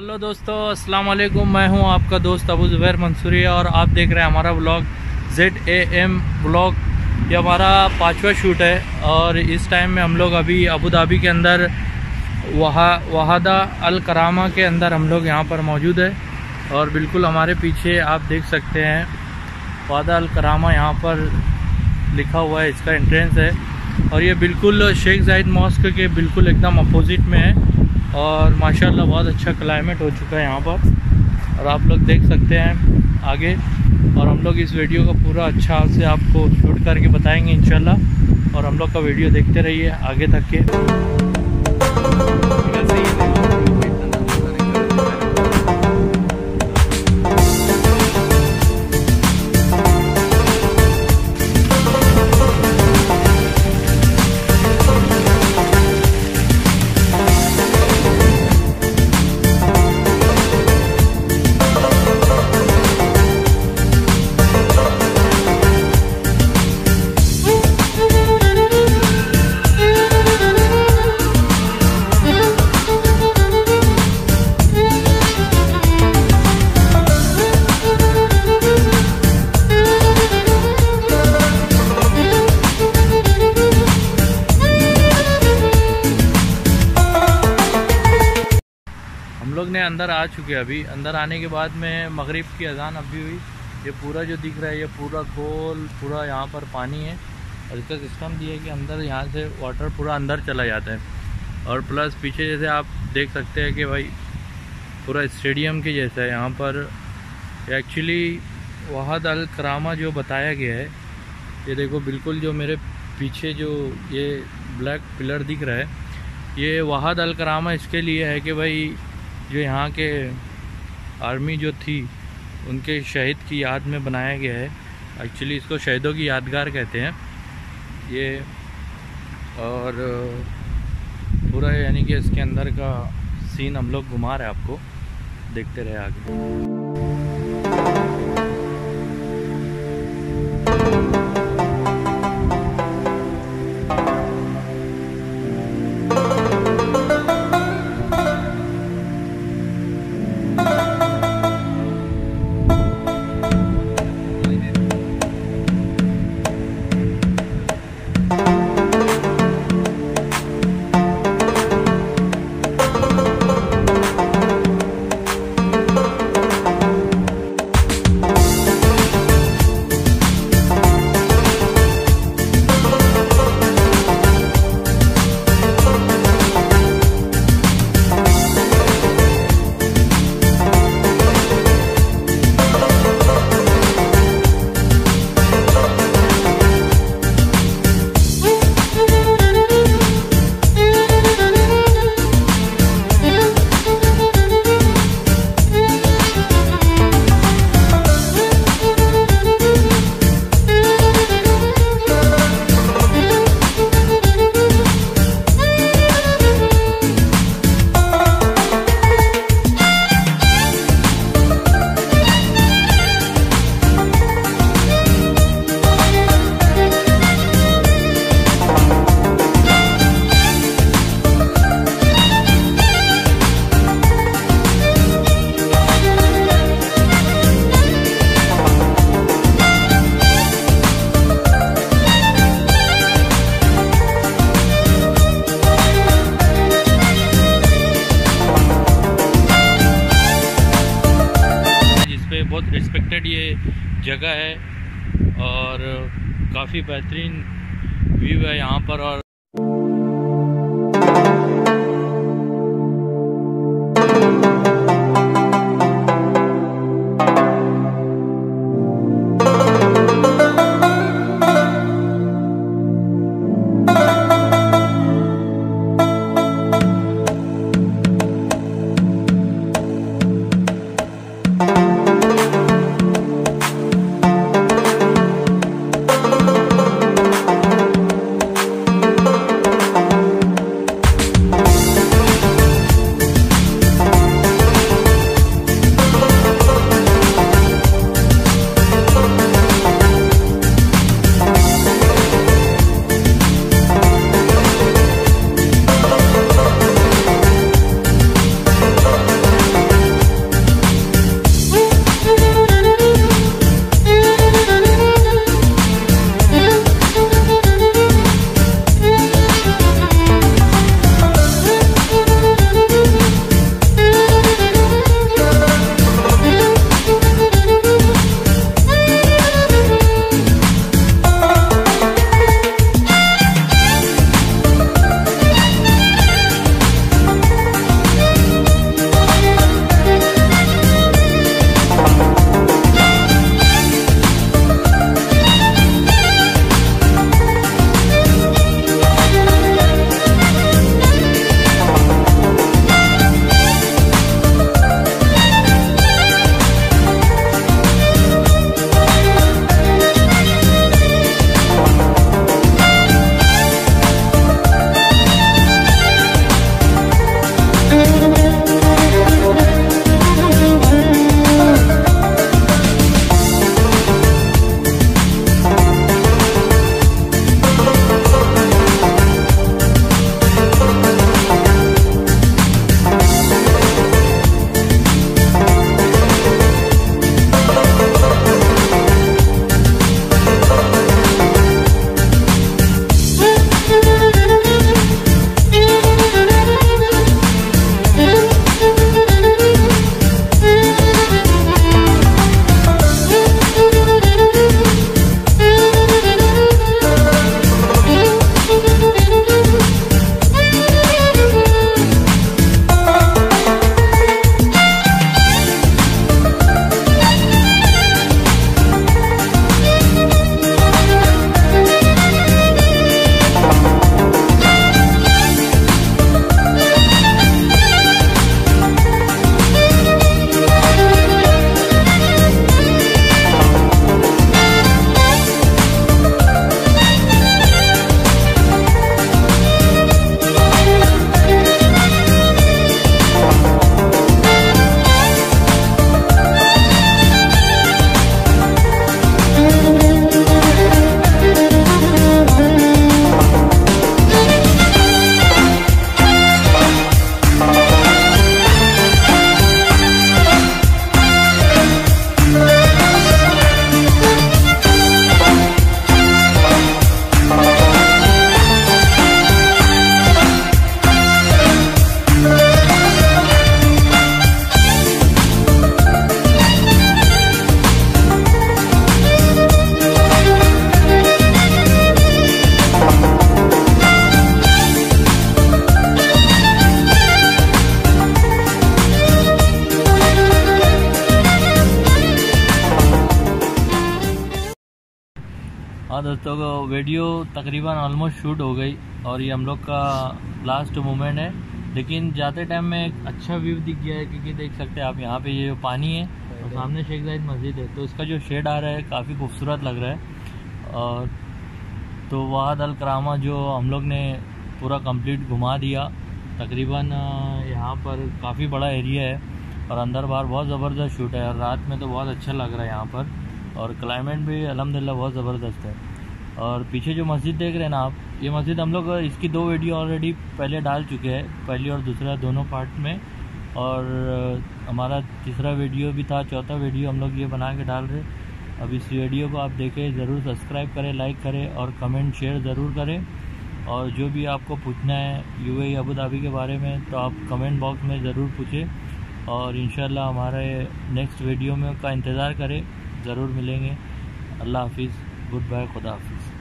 Hello दोस्तों, अस्सलाम वालेकुम। मैं हूं आपका दोस्त अबू ज़ुबैर मंसूरी और आप देख रहे हैं हमारा व्लॉग ZAM व्लॉग। ये हमारा 5वां शूट है और इस टाइम में हम लोग अभी अबू धाबी के अंदर वहादा अल करामा के अंदर हम लोग यहाँ पर मौजूद है। और बिल्कुल हमारे पीछे आप देख सकते हैं वहादा अल करामा यहाँ पर लिखा हुआ है, इसका एंट्रेंस है। और ये बिल्कुल शेख जायद मॉस्क के बिल्कुल एकदम अपोजिट में है और माशाल्लाह बहुत अच्छा क्लाइमेट हो चुका है यहाँ पर। और आप लोग देख सकते हैं आगे, और हम लोग इस वीडियो का पूरा अच्छा से आपको शूट करके बताएंगे इंशाल्लाह। और हम लोग का वीडियो देखते रहिए आगे तक के। हम लोग ने अंदर आ चुके हैं। अभी अंदर आने के बाद में मगरिब की अजान अभी हुई। ये पूरा जो दिख रहा है ये पूरा गोल पूरा यहाँ पर पानी है और इसका सिस्टम दिया है कि अंदर यहाँ से वाटर पूरा अंदर चला जाता है। और प्लस पीछे जैसे आप देख सकते हैं कि भाई पूरा स्टेडियम के जैसा है यहाँ पर। एक्चुअली वहाद अल करामा जो बताया गया है, ये देखो बिल्कुल जो मेरे पीछे जो ये ब्लैक पिलर दिख रहा है, ये वहाद अल करामा इसके लिए है कि भाई जो यहाँ के आर्मी जो थी उनके शहीद की याद में बनाया गया है। एक्चुअली इसको शहीदों की यादगार कहते हैं ये। और पूरा यानी कि इसके अंदर का सीन हम लोग घुमा रहे हैं आपको, देखते रहे आगे। बहुत रिस्पेक्टेड ये जगह है और काफ़ी बेहतरीन व्यू है यहाँ पर। और हाँ दोस्तों, वीडियो तकरीबन ऑलमोस्ट शूट हो गई और ये हम लोग का लास्ट मोमेंट है। लेकिन जाते टाइम में एक अच्छा व्यू दिख गया है, क्योंकि देख सकते हैं आप यहाँ पे ये पानी है और सामने शेख जायद मस्जिद है, तो इसका जो शेड आ रहा है काफ़ी खूबसूरत लग रहा है। और तो वाद अल करामा जो हम लोग ने पूरा कंप्लीट घुमा दिया तकरीबन। यहाँ पर काफ़ी बड़ा एरिया है और अंदर बाहर बहुत ज़बरदस्त शूट है और रात में तो बहुत अच्छा लग रहा है यहाँ पर, और क्लाइमेट भी अल्हम्दुलिल्लाह बहुत ज़बरदस्त है। और पीछे जो मस्जिद देख रहे हैं ना आप, ये मस्जिद हम लोग इसकी 2 वीडियो ऑलरेडी पहले डाल चुके हैं, पहली और दूसरा दोनों पार्ट में। और हमारा तीसरा वीडियो भी था, चौथा वीडियो हम लोग ये बना के डाल रहे। अब इस वीडियो को आप देखें, ज़रूर सब्सक्राइब करें, लाइक करें और कमेंट शेयर ज़रूर करें। और जो भी आपको पूछना है यूएई अबू धाबी के बारे में तो आप कमेंट बॉक्स में ज़रूर पूछें। और इंशाल्लाह हमारे नेक्स्ट वीडियो में का इंतज़ार करें, ज़रूर मिलेंगे। अल्लाह हाफिज़, गुड बाय, खुदा हाफिज़।